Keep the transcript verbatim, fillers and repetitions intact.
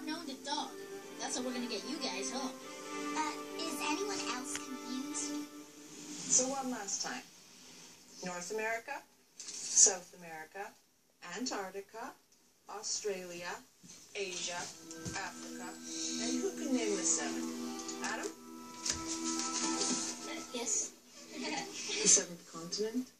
known the dog. That's how we're gonna get you guys home. Uh, is anyone else confused? So one last time. North America, South America, Antarctica, Australia, Asia, Africa, and who can name the seventh? Adam? Uh, yes. The seventh continent?